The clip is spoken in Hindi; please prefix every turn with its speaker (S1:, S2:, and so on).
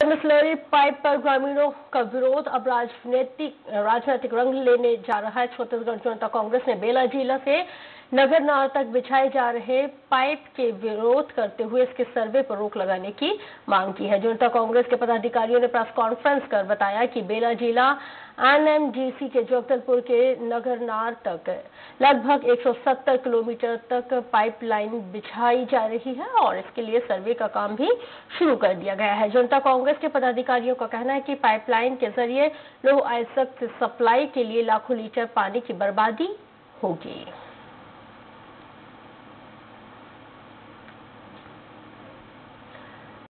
S1: स्लरी पाइप पर ग्रामीणों का विरोध अब राजनीतिक रंग लेने जा रहा है। छत्तीसगढ़ जनता कांग्रेस ने बेला जिला से नगरनार तक बिछाए जा रहे पाइप के विरोध करते हुए इसके सर्वे पर रोक लगाने की मांग की है। जनता कांग्रेस के पदाधिकारियों ने प्रेस कॉन्फ्रेंस कर बताया कि बेला जिला एनएमडीसी के जगदलपुर के नगरनार तक लगभग 170 किलोमीटर तक पाइपलाइन बिछाई जा रही है और इसके लिए सर्वे का काम भी शुरू कर दिया गया है। जनता कांग्रेस के पदाधिकारियों का कहना है कि पाइपलाइन के जरिए लौह अयस्क सप्लाई के लिए लाखों लीटर पानी की बर्बादी होगी।